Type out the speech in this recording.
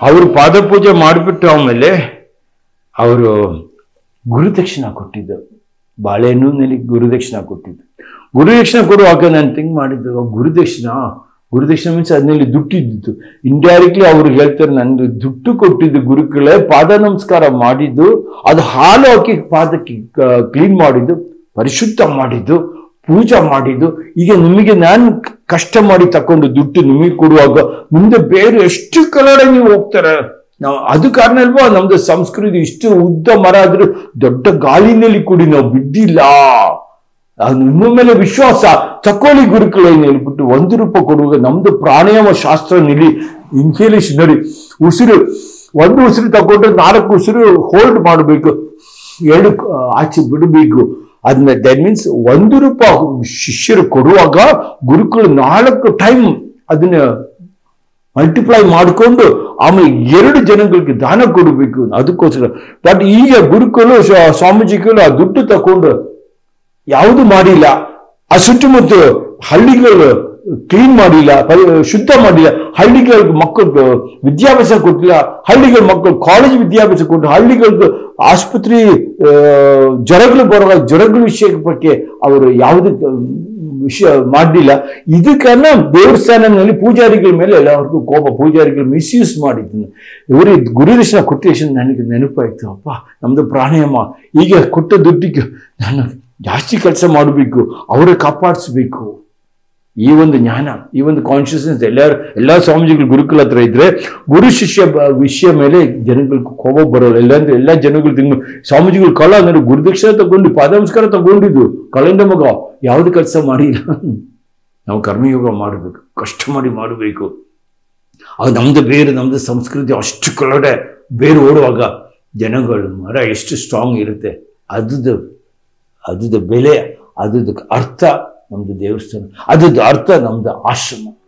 ಅವರು ಪಾದಪೂಜೆ ಮಾಡಿಬಿಟ್ಟು ಆಮೇಲೆ ಅವರು ಗುರುದಕ್ಷಿಣ ಕೊಟ್ಟಿದ್ದು, ಬಾಳೆಹಣ್ಣಿನಲ್ಲಿ ಗುರುದಕ್ಷಿಣ ಕೊಟ್ಟಿದ್ದು. ಗುರುದಕ್ಷಿಣ ಕೊಡುವಾಗ ನಾನು ಥಿಂಕ್ ಮಾಡಿದ್ದು, ಗುರುದಕ್ಷಿಣ ಮೀನ್ಸ್ ಅದನ್ನಲ್ಲಿ ದುಡ್ಡಿದ್ದು. ಇಂಡೈರೆಕ್ಟ್ಲಿ ಅವ್ರು ಹೇಳ್ತಾರೆ, ನಂದು ದುಡ್ಡು ಕೊಟ್ಟಿದ್ದು ಗುರುಗಳೇ, ಪಾದ ನಮಸ್ಕಾರ ಮಾಡಿದ್ದು, ಅದು ಹಾಲು ಹಾಕಿ ಪಾದಕ್ಕೆ ಕ್ಲೀನ್ ಮಾಡಿದ್ದು, ಪರಿಶುದ್ಧ ಮಾಡಿದ್ದು, ಪೂಜೆ ಮಾಡಿದ್ದು. ಈಗ ನಿಮಗೆ ನಾನು ಕಷ್ಟ ಮಾಡಿ ತಕೊಂಡು ದುಡ್ಡು ನಿಮಗೆ ಕೊಡುವಾಗ ಮುಂದೆ ಬೇರೆ ಎಷ್ಟು ಕಡೆ ನೀವು ಹೋಗ್ತಾರೆ. ನಾವು ಅದು ಕಾರಣ ಅಲ್ವಾ ನಮ್ದು ಸಂಸ್ಕೃತಿ ಇಷ್ಟು ಉದ್ದ ಮರ ಆದ್ರೂ ದೊಡ್ಡ ಗಾಳಿನಲ್ಲಿ ಕೂಡಿ ನಾವು ಬಿದ್ದಿಲ್ಲ. ನಿಮ್ಮ ಮೇಲೆ ವಿಶ್ವಾಸ ತಕೊಳ್ಳಿ ಗುರುಗಳೇನು ಹೇಳ್ಬಿಟ್ಟು ₹1 ಕೊಡುವಾಗ ನಮ್ದು ಪ್ರಾಣಾಯಾಮ ಶಾಸ್ತ್ರ ನಿಲ್ಲಿ ಇನ್ಹೇಲೇಷನ್ ನೋಡಿ, ಉಸಿರು ಒಂದು ಉಸಿರು ತಗೊಂಡ್ರೆ 4 ಉಸಿರು ಹೋಲ್ಡ್ ಮಾಡಬೇಕು, 2 ಆಚೆ ಬಿಡಬೇಕು. ಆದ್ಮೇಲೆ ದಟ್ ಮೀನ್ಸ್ ₹1 ಶಿಷ್ಯರು ಕೊಡುವಾಗ ಗುರುಗಳು 4 ಟೈಮ್ ಅದನ್ನ ಮಲ್ಟಿಪ್ಲೈ ಮಾಡಿಕೊಂಡು ಆಮೇಲೆ 2 ಜನಗಳಿಗೆ ದಾನ ಕೊಡಬೇಕು. ಅದಕ್ಕೋಸ್ಕರ ಬಟ್ ಈಗ ಗುರುಗಳು ಸ್ವಾಮೀಜಿಗಳು ಆ ದುಡ್ಡು ತಕೊಂಡು ಯಾವುದು ಮಾಡಿಲ್ಲ, ಆ ಸುತ್ತಮುತ್ತ ಹಳ್ಳಿಗಳು ಕ್ಲೀನ್ ಮಾಡಿಲ್ಲ, ಶುದ್ಧ ಮಾಡಿಲ್ಲ, ಹಳ್ಳಿಗಳಿಗೆ ಮಕ್ಕಳು ವಿದ್ಯಾಭ್ಯಾಸ ಕೊಟ್ಟಿಲ್ಲ, ಹಳ್ಳಿಗಳ ಮಕ್ಕಳು ಕಾಲೇಜ್ ವಿದ್ಯಾಭ್ಯಾಸ ಕೊಟ್ಟು, ಹಳ್ಳಿಗಳಿಗೆ ಆಸ್ಪತ್ರೆ ಜ್ವರಗಳು ಬರುವಾಗ ಜ್ವರಗಳ ವಿಷಯ ಬಗ್ಗೆ ಅವರು ಯಾವುದೇ ವಿಷಯ ಮಾಡಲಿಲ್ಲ. ಇದಕ್ಕನ್ನ ದೇವಸ್ಥಾನದಲ್ಲಿ ಪೂಜಾರಿಗಳ ಮೇಲೆ ಎಲ್ಲರಿಗೂ ಕೋಪ, ಪೂಜಾರಿಗಳು ಮಿಸ್ಯೂಸ್ ಮಾಡಿದ್ದೀನಿ. ಇವರೇ ಗುರುದಕ್ಷಿಣ ಕೊಟ್ಟ ನನಗೆ ನೆನಪಾಯ್ತು, ಅಪ್ಪ ನಮ್ದು ಪ್ರಾಣಾಯಾಮ ಈಗ ಕೊಟ್ಟ ದುಡ್ಡಿಗೆ ನಾನು ಜಾಸ್ತಿ ಕೆಲಸ ಮಾಡಬೇಕು, ಅವರೇ ಕಾಪಾಡಿಸ್ಬೇಕು. ಈ ಒಂದು ಜ್ಞಾನ, ಈ ಒಂದು ಕಾನ್ಶಿಯಸ್ನೆಸ್ ಎಲ್ಲ ಸ್ವಾಮೀಜಿಗಳು ಗುರುಗಳ ಹತ್ರ ಇದ್ರೆ ಗುರು ಶಿಷ್ಯ ವಿಷಯ ಮೇಲೆ ಜನಗಳಿಗೆ ಕೋಪ ಬರೋಲ್ಲ. ಇಲ್ಲಾಂದ್ರೆ ಎಲ್ಲ ಜನಗಳು ಸ್ವಾಮೀಜಿಗಳು ಕಳ ಅಂದ್ರೆ ಗುರುದಕ್ಷಿಣ ತಗೊಂಡು ಪಾದ ನಮಸ್ಕಾರ ತಗೊಂಡಿದ್ದು ಕಳೆಂಡ ಮಗ ಯಾವ್ದು ಕೆಲಸ ಮಾಡಿಲ್ಲ. ನಾವು ಕರ್ಮಯೋಗ ಮಾಡಬೇಕು, ಕಷ್ಟ ಮಾಡಿ ಮಾಡಬೇಕು. ಅದು ನಮ್ದು ಸಂಸ್ಕೃತಿ ಅಷ್ಟು ಕಡೆ ಬೇರೆ ಓಡುವಾಗ ಜನಗಳು ಮರ ಎಷ್ಟು ಸ್ಟ್ರಾಂಗ್ ಇರುತ್ತೆ. ಅದ್ರದ್ದು ಬೆಲೆ, ಅದ್ರದ್ದು ಅರ್ಥ ನಮ್ದು ದೇವಸ್ಥಾನ, ಅದ್ರದ್ದು ಅರ್ಥ ನಮ್ದು ಆಶ್ರಮ.